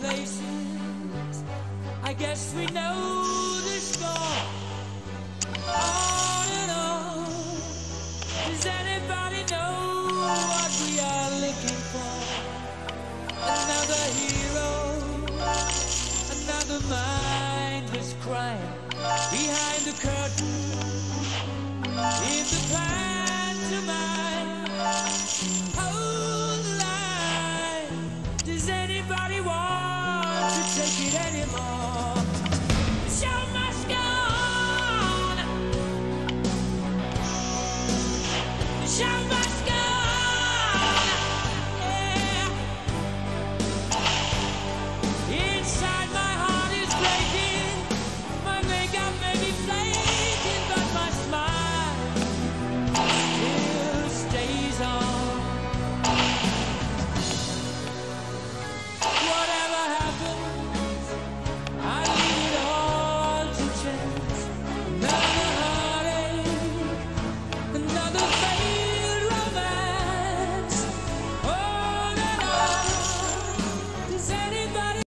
places. I guess we know the score. On and on. Does anybody know what we are looking for? Another hero, another mindless crime behind the curtain. In the pantomime, hold the line. Does anybody want to take it anymore? The show must go on. The show must go on.